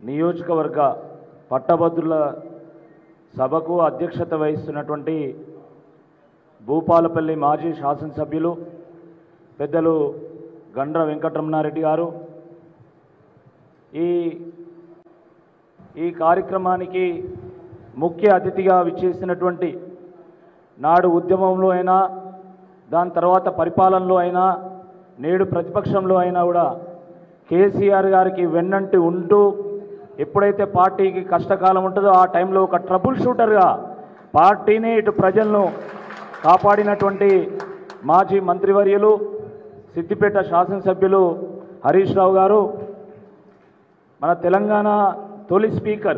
నియోజకవర్గ పట్టభద్రుల సభకు అధ్యక్షత వహిస్తున్నటువంటి భూపాలపల్లి మాజీ శాసనసభ్యులు పెద్దలు గండ్ర వెంకటరమణారెడ్డి గారు, ఈ కార్యక్రమానికి ముఖ్య అతిథిగా విచ్చేసినటువంటి నాడు ఉద్యమంలో అయినా, దాని తర్వాత పరిపాలనలో అయినా, నేడు ప్రతిపక్షంలో అయినా కూడా కేసీఆర్ గారికి వెన్నంటి ఉంటూ ఎప్పుడైతే పార్టీకి కష్టకాలం ఉంటుందో ఆ టైంలో ఒక ట్రబుల్ షూటర్గా పార్టీని ఇటు ప్రజలను కాపాడినటువంటి మాజీ మంత్రివర్యులు సిద్దిపేట శాసనసభ్యులు హరీష్ రావు గారు, మన తెలంగాణ తొలి స్పీకర్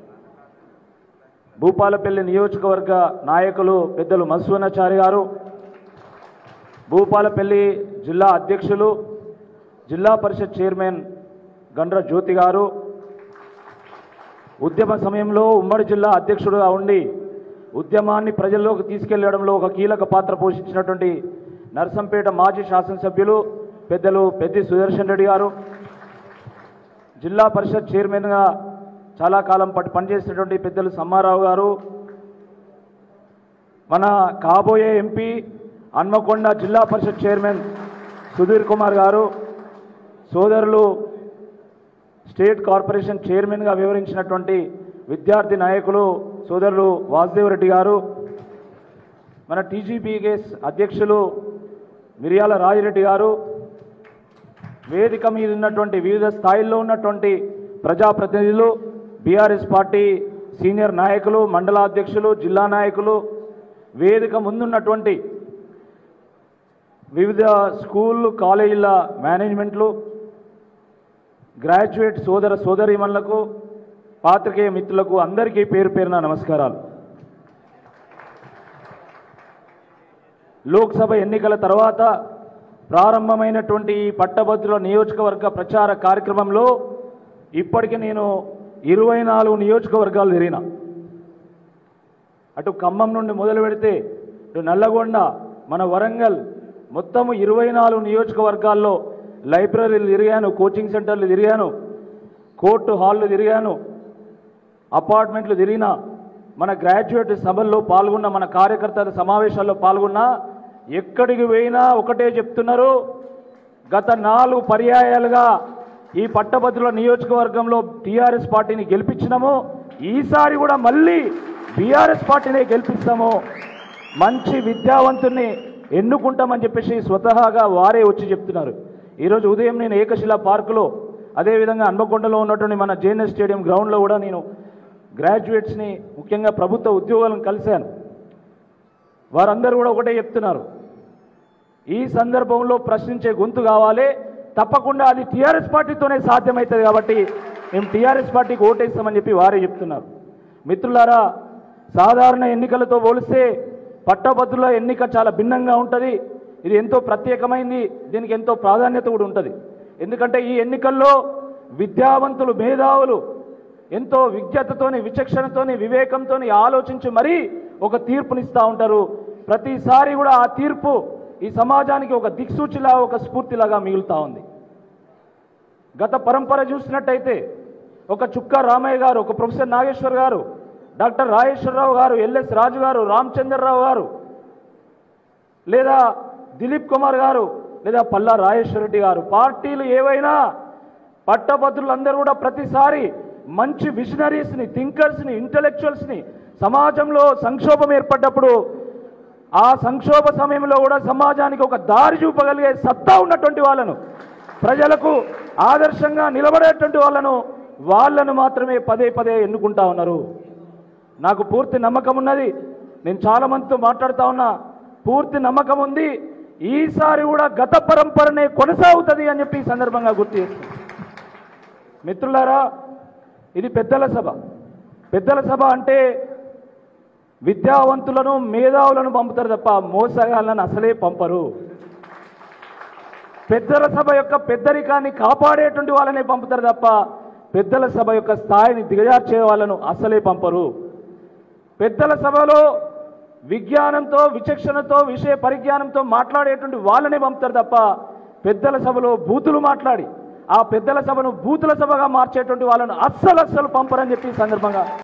భూపాలపల్లి నియోజకవర్గ నాయకులు పెద్దలు మధుసూదనాచారి గారు, భూపాలపల్లి జిల్లా అధ్యక్షులు జిల్లా పరిషత్ చైర్మన్ గండ్ర జ్యోతి గారు, ఉద్యమ సమయంలో ఉమ్మడి జిల్లా అధ్యక్షుడుగా ఉండి ఉద్యమాన్ని ప్రజల్లోకి తీసుకెళ్లడంలో ఒక కీలక పాత్ర పోషించినటువంటి నర్సంపేట మాజీ శాసనసభ్యులు పెద్దలు పెద్ది సుదర్శన్ రెడ్డి గారు, జిల్లా పరిషత్ చైర్మన్గా చాలా కాలం పాటు పనిచేసినటువంటి పెద్దలు సమ్మారావు గారు, మన కాబోయే ఎంపీ హన్మకొండ జిల్లా పరిషత్ చైర్మన్ సుధీర్ కుమార్ గారు, సోదరులు స్టేట్ కార్పొరేషన్ చైర్మన్గా వివరించినటువంటి విద్యార్థి నాయకులు సోదరులు వాసుదేవ్ రెడ్డి గారు, మన టీజీపీకేఎస్ అధ్యక్షులు మిర్యాల రాజిరెడ్డి గారు, వేదిక మీద ఉన్నటువంటి వివిధ స్థాయిల్లో ఉన్నటువంటి ప్రజాప్రతినిధులు, బీఆర్ఎస్ పార్టీ సీనియర్ నాయకులు, మండల అధ్యక్షులు, జిల్లా నాయకులు, వేదిక ముందున్నటువంటి వివిధ స్కూళ్ళు కాలేజీల మేనేజ్మెంట్లు, గ్రాడ్యుయేట్ సోదర సోదరీమణులకు, పాత్రికేయ మిత్రులకు అందరికీ పేరు పేరున నమస్కారాలు. లోక్సభ ఎన్నికల తర్వాత ప్రారంభమైనటువంటి ఈ పట్టభద్రుల నియోజకవర్గ ప్రచార కార్యక్రమంలో ఇప్పటికీ నేను 24 నియోజకవర్గాలు తిరిగిన. అటు ఖమ్మం నుండి మొదలు పెడితే ఇటు నల్లగొండ, మన వరంగల్, మొత్తము 24 నియోజకవర్గాల్లో లైబ్రరీలు తిరిగాను, కోచింగ్ సెంటర్లు తిరిగాను, కోర్టు హాళ్ళు తిరిగాను, అపార్ట్మెంట్లు తిరిగిన, మన గ్రాడ్యుయేట్ సభల్లో పాల్గొన్న, మన కార్యకర్తల సమావేశాల్లో పాల్గొన్నా, ఎక్కడికి పోయినా ఒకటే చెప్తున్నారు, గత 4 పర్యాయాలుగా ఈ పట్టభద్రుల నియోజకవర్గంలో టీఆర్ఎస్ పార్టీని గెలిపించినాము, ఈసారి కూడా మళ్ళీ బీఆర్ఎస్ పార్టీనే గెలిపిస్తాము, మంచి విద్యావంతుల్ని ఎన్నుకుంటామని చెప్పేసి స్వతహాగా వారే వచ్చి చెప్తున్నారు. ఈరోజు ఉదయం నేను ఏకశిలా పార్కులో, అదేవిధంగా హన్మకొండలో ఉన్నటువంటి మన జేఎన్ఎస్ స్టేడియం గ్రౌండ్లో కూడా నేను గ్రాడ్యుయేట్స్ని, ముఖ్యంగా ప్రభుత్వ ఉద్యోగులను కలిశాను. వారందరూ కూడా ఒకటే చెప్తున్నారు, ఈ సందర్భంలో ప్రశ్నించే గొంతు కావాలి, తప్పకుండా అది టీఆర్ఎస్ పార్టీతోనే సాధ్యమవుతుంది, కాబట్టి మేము టీఆర్ఎస్ పార్టీకి ఓటేస్తామని చెప్పి వారే చెప్తున్నారు. మిత్రులారా, సాధారణ ఎన్నికలతో పోలిస్తే పట్టభద్రుల ఎన్నిక చాలా భిన్నంగా ఉంటుంది. ఇది ఎంతో ప్రత్యేకమైంది, దీనికి ఎంతో ప్రాధాన్యత కూడా ఉంటుంది. ఎందుకంటే ఈ ఎన్నికల్లో విద్యావంతులు, మేధావులు ఎంతో విజ్ఞతతోని, విచక్షణతోని, వివేకంతోని ఆలోచించి మరీ ఒక తీర్పునిస్తూ ఉంటారు. ప్రతిసారి కూడా ఆ తీర్పు ఈ సమాజానికి ఒక దిక్సూచిలా, ఒక స్ఫూర్తిలాగా మిగులుతూ ఉంది. గత పరంపర చూసినట్టయితే ఒక చుక్క రామయ్య గారు, ఒక ప్రొఫెసర్ నాగేశ్వర్ గారు, డాక్టర్ రాజేశ్వరరావు గారు, ఎల్ఎస్ రాజు గారు, రామచంద్రరావు గారు, లేదా దిలీప్ కుమార్ గారు, లేదా పల్లా రాజేశ్వరరెడ్డి గారు, పార్టీలు ఏవైనా పట్టభద్రులందరూ కూడా ప్రతిసారి మంచి విజనరీస్ని, థింకర్స్ని, ఇంటలెక్చువల్స్ని, సమాజంలో సంక్షోభం ఏర్పడ్డప్పుడు ఆ సంక్షోభ సమయంలో కూడా సమాజానికి ఒక దారి చూపగలిగే సత్తా ఉన్నటువంటి వాళ్ళను, ప్రజలకు ఆదర్శంగా నిలబడేటువంటి వాళ్ళను మాత్రమే పదే పదే ఎన్నుకుంటా ఉన్నారు. నాకు పూర్తి నమ్మకం ఉన్నది, నేను చాలా మందితో మాట్లాడుతూ ఉన్నా, పూర్తి నమ్మకం ఉంది, ఈసారి కూడా గత పరంపరనే కొనసాగుతుంది అని చెప్పి ఈ సందర్భంగా గుర్తు చేస్తుంది. మిత్రులారా, ఇది పెద్దల సభ. పెద్దల సభ అంటే విద్యావంతులను, మేధావులను పంపుతారు తప్ప మోసగాళ్ళను అసలే పంపరు. పెద్దల సభ యొక్క పెద్దరికాన్ని కాపాడేటువంటి వాళ్ళనే పంపుతారు తప్ప పెద్దల సభ యొక్క స్థాయిని దిగజార్చే వాళ్ళను అసలే పంపరు. పెద్దల సభలో విజ్ఞానంతో, విచక్షణతో, విషయ పరిజ్ఞానంతో మాట్లాడేటువంటి వాళ్ళనే పంపుతారు తప్ప పెద్దల సభలో బూతులు మాట్లాడి, ఆ పెద్దల సభను బూతుల సభగా మార్చేటువంటి వాళ్ళను అస్సలు పంపరని చెప్పి ఈ సందర్భంగా